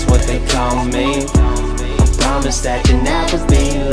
what they call me. I promise that you'll never be